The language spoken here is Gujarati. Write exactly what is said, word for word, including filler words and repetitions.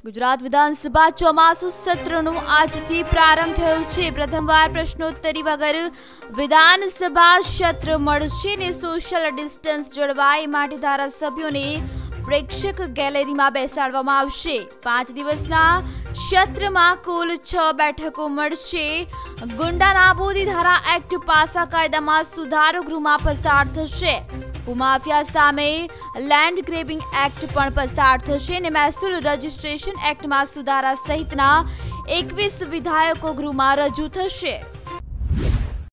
ગુજરાત વિધાનસભા ચોમાસુ સત્રનો આજથી પ્રારંભ થયો છે। પ્રથમવાર પ્રશ્નોત્તરી વગર વિધાનસભા સત્ર મળશે ને સોશિયલ ડિસ્ટન્સ જળવાય માટે ધારાસભ્યોને પ્રેક્ષક ગેલેરીમાં બેસાડવામાં આવશે। પાંચ દિવસના સત્રમાં કુલ છ બેઠકો મળશે। ગુંડા નાબૂદી ધારા એક્ટ પાસા કાયદામાં સુધારો ગૃહમાં પસાર થશે। ભૂમાફિયા સામે લેન્ડ ગ્રેબિંગ એક્ટ પણ પસાર થશે અને મહેસૂલ રજિસ્ટ્રેશન એક્ટમાં સુધારા સહિતના એકવીસ વિધેયકો ગૃહમાં રજૂ થશે।